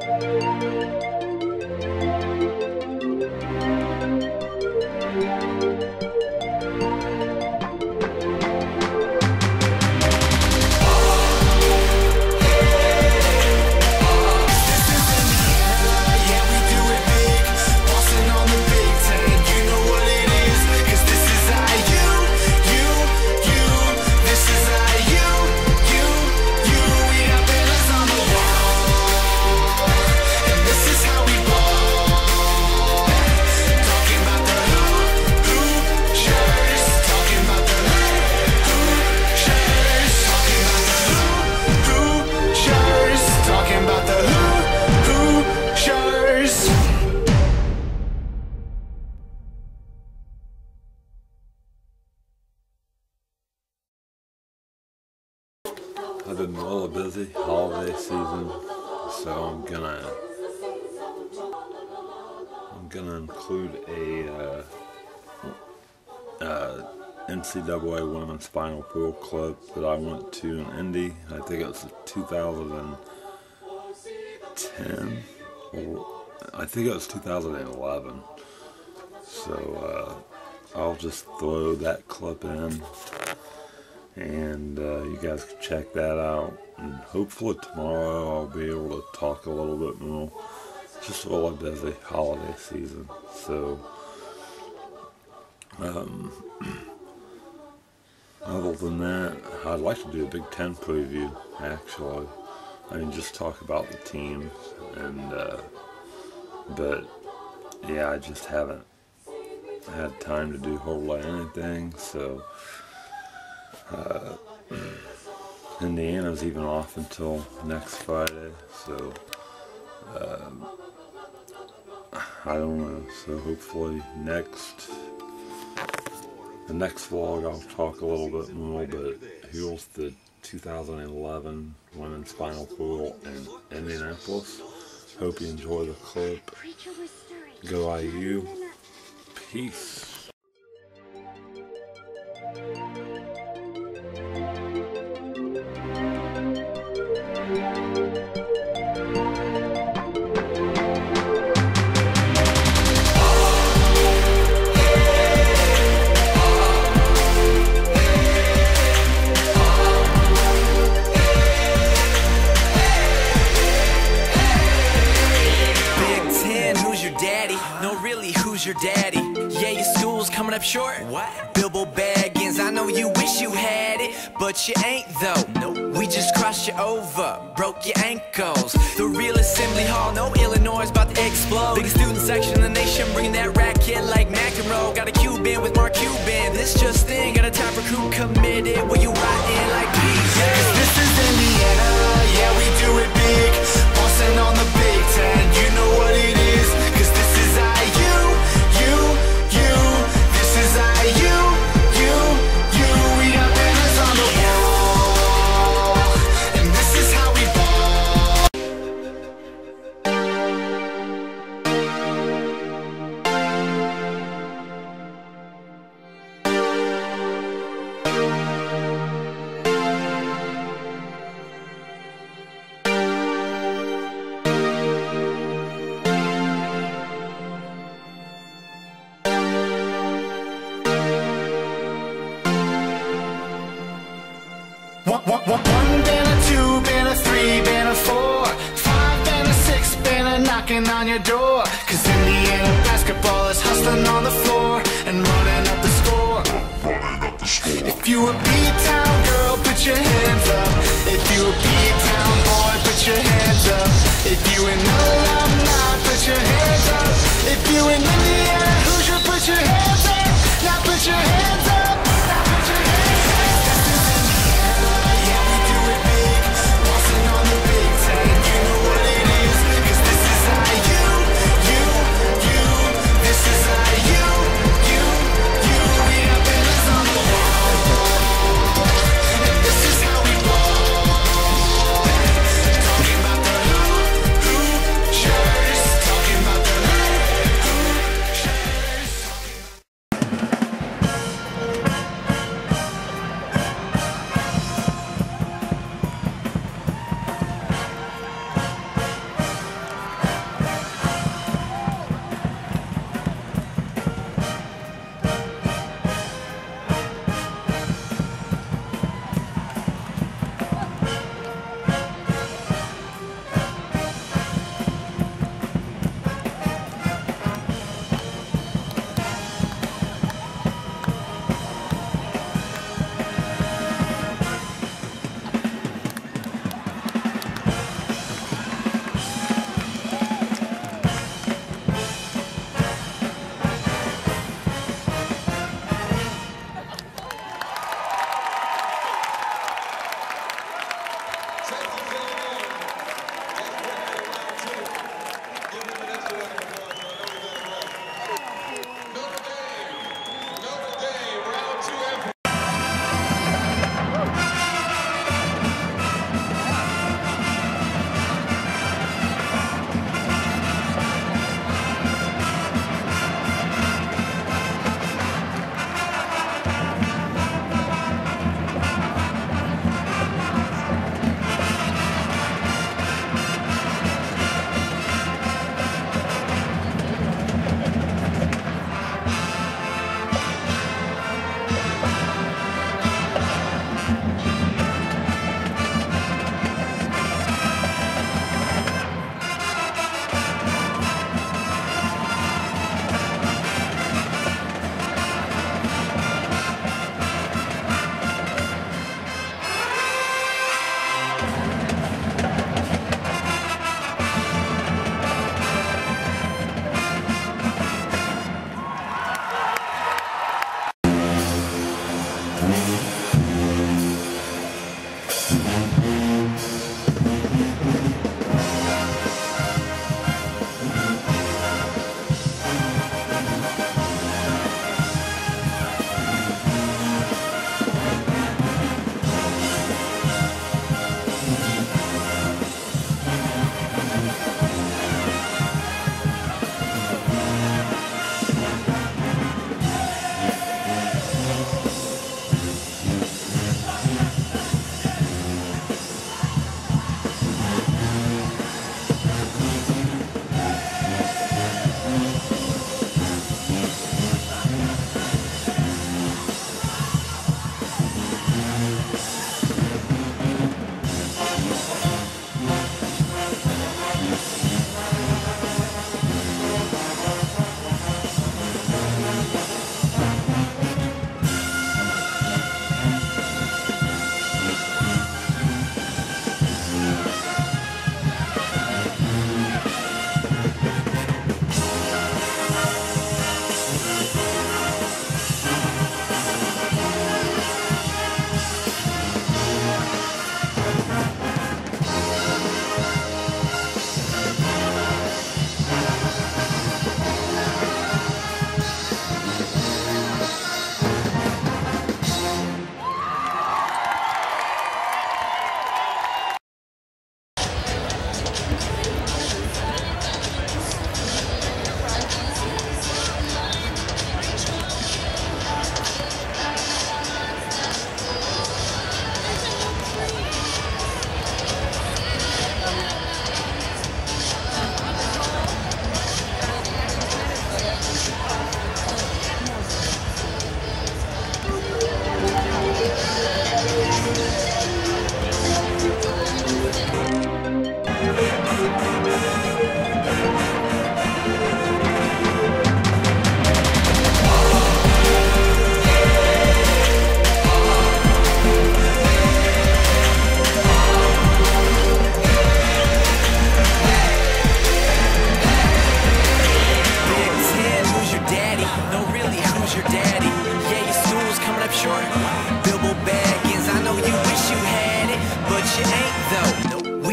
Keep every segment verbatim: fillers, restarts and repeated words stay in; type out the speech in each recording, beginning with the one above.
I've been really busy holiday season, so I'm gonna I'm gonna include a uh, uh, N C double A Women's Final Pool clip that I went to in Indy. I think it was two thousand ten, or I think it was two thousand eleven. So uh, I'll just throw that clip in, and uh, you guys can check that out, and hopefully tomorrow I'll be able to talk a little bit more. Just really busy holiday season, so um, other than that, I'd like to do a Big Ten preview, actually. I mean, just talk about the teams, and uh, but yeah, I just haven't had time to do hardly anything, so uh, Indiana's even off until next Friday, so um, I don't know. So hopefully next the next vlog I'll talk a little bit more, but here's the two thousand eleven Women's Final Pool in Indianapolis. Hope you enjoy the clip. Go I U. Peace. Your daddy, yeah, your school's coming up short. What? Bilbo Baggins, I know you wish you had it, but you ain't though. Nope. We just crossed you over, broke your ankles. The real assembly hall, no Illinois about to explode. Biggest student section in the nation, bringing that racket like McEnroe. Got a Cuban with Mark Cuban. This just in, got a time for crew committed. Where you riding like peace? Yeah. Cause this is Indiana, yeah, we do it big. Bossing on the Big Ten, you know what it is. Cause this is I U. One, one, one, one banner, two banner, three banner, four, five banner, six banner, knocking on your door. Cause Indiana basketball is hustling on the floor and running up the score. If you a B-Town girl, put your hands up. If you a B-Town boy, put your hands up. If you an alumni, put your hands up. If you an Indiana Hoosier, put your hands up. Now put your hands up. Now put your hands up.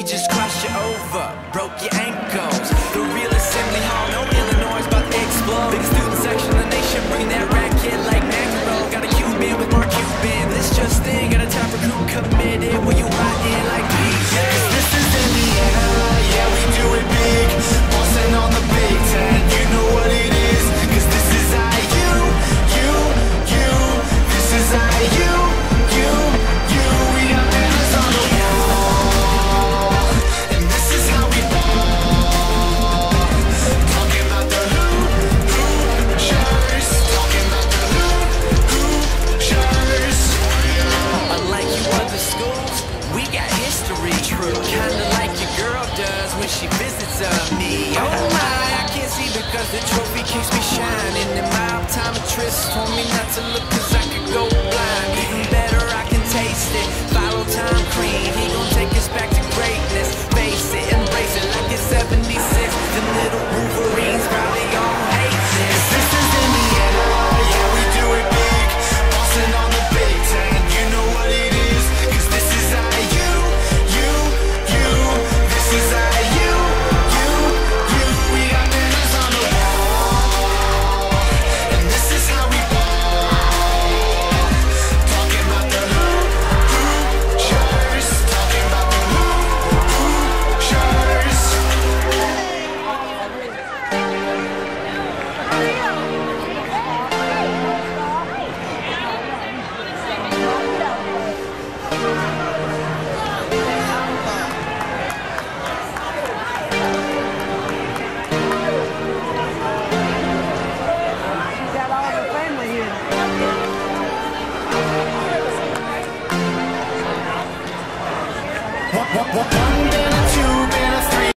just crossed you over, broke your ankles. The real assembly hall, no Illinois is about to explode. Biggest student section in the nation, bring that racket like mackerel. Got a Cuban with Mark Cuban, this just in. Got a time for crew committed, will you ride in like me? Cause this is Indiana, yeah we do it big. Bossing on the Big Ten, you know what it is. Cause this is I U, you, you. This is I U, you, you. We got banners on the wall, and this is how we ball. Talking about the Hoosiers, talking about the Hoosiers. Unlike you other schools, we got history. True, kinda like your girl does when she visits uh, me. Oh my, I can't see because the trophy keeps me shining. And my optometrist told me not to look 'cause